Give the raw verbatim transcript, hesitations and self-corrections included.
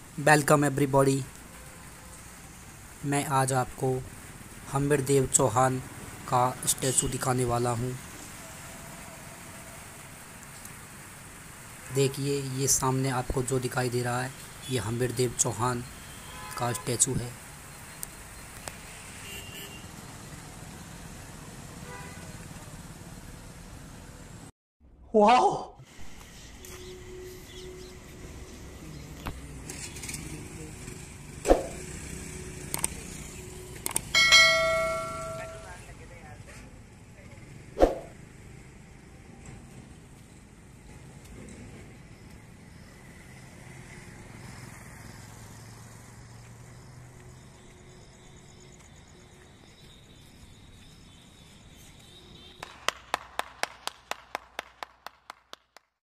Welcome everybody. मैं आज आपको हम्बीरदेव चौहान का स्टैचू दिखाने वाला हूँ। देखिए, ये सामने आपको जो दिखाई दे रहा है ये हम्बीरदेव चौहान का स्टैचू है। वाह,